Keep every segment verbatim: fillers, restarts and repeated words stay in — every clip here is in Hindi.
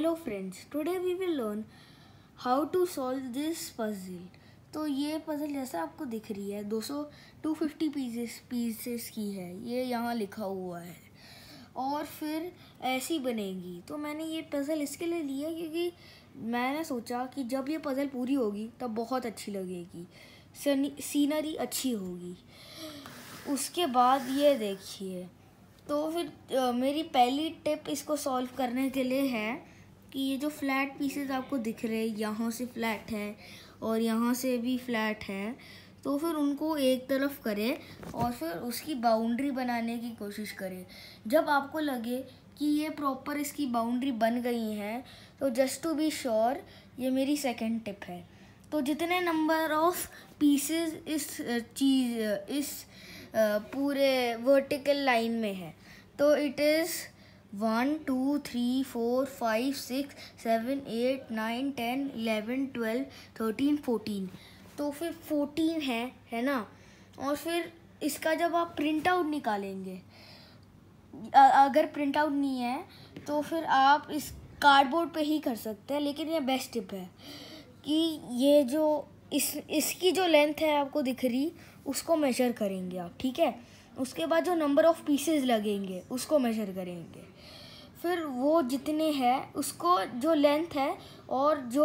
Hello friends, today we will learn how to solve this puzzle. तो ये पजल जैसा आपको दिख रही है दो सौ टू फिफ्टी पीसेस पीसेस की है, ये यहाँ लिखा हुआ है और फिर ऐसी बनेगी। तो मैंने ये पजल इसके लिए लिया क्योंकि मैंने सोचा कि जब ये पजल पूरी होगी तब बहुत अच्छी लगेगी, सीनरी अच्छी होगी। उसके बाद ये देखिए, तो फिर आ, मेरी पहली टिप इसको सॉल्व करने के लिए है कि ये जो फ्लैट पीसेस आपको दिख रहे हैं, यहाँ से फ्लैट है और यहाँ से भी फ्लैट है, तो फिर उनको एक तरफ करें और फिर उसकी बाउंड्री बनाने की कोशिश करें। जब आपको लगे कि ये प्रॉपर इसकी बाउंड्री बन गई है तो जस्ट टू बी श्योर, ये मेरी सेकंड टिप है। तो जितने नंबर ऑफ पीसेस इस चीज़ इस पूरे वर्टिकल लाइन में है, तो it is one two three four five six seven eight nine ten eleven twelve thirteen fourteen, तो फिर फोर्टीन है है ना। और फिर इसका जब आप प्रिंट आउट निकालेंगे, अगर प्रिंट आउट नहीं है तो फिर आप इस कार्डबोर्ड पे ही कर सकते हैं, लेकिन ये बेस्ट टिप है कि ये जो इस इसकी जो लेंथ है आपको दिख रही, उसको मेजर करेंगे आप, ठीक है। उसके बाद जो नंबर ऑफ़ पीसेस लगेंगे उसको मेजर करेंगे, फिर वो जितने हैं उसको जो लेंथ है और जो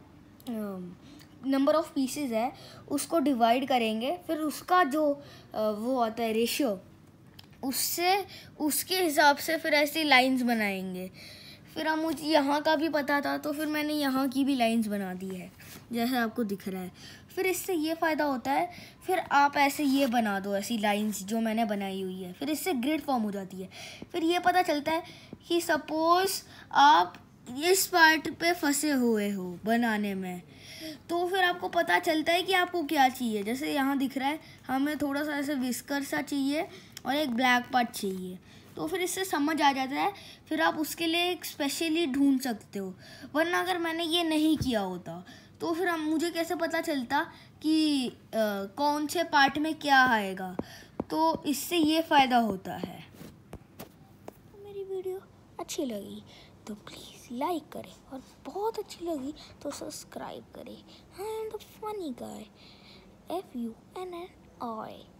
नंबर ऑफ़ पीसेस है उसको डिवाइड करेंगे, फिर उसका जो वो आता है रेशियो, उससे उसके हिसाब से फिर ऐसी लाइंस बनाएंगे। फिर अब मुझे यहाँ का भी पता था तो फिर मैंने यहाँ की भी लाइंस बना दी है जैसे आपको दिख रहा है। फिर इससे ये फ़ायदा होता है, फिर आप ऐसे ये बना दो ऐसी लाइंस जो मैंने बनाई हुई है, फिर इससे ग्रिड फॉर्म हो जाती है। फिर ये पता चलता है कि सपोज़ आप इस पार्ट पे फंसे हुए हो बनाने में, तो फिर आपको पता चलता है कि आपको क्या चाहिए। जैसे यहाँ दिख रहा है हमें थोड़ा सा ऐसे विस्कर सा चाहिए और एक ब्लैक पार्ट चाहिए, तो फिर इससे समझ आ जाता है, फिर आप उसके लिए एक स्पेशली ढूंढ सकते हो। वरना अगर मैंने ये नहीं किया होता तो फिर हम मुझे कैसे पता चलता कि आ, कौन से पार्ट में क्या आएगा। तो इससे ये फ़ायदा होता है। मेरी वीडियो अच्छी लगी तो प्लीज़ लाइक करें और बहुत अच्छी लगी तो सब्सक्राइब करें। I am the funny guy, F U N N I.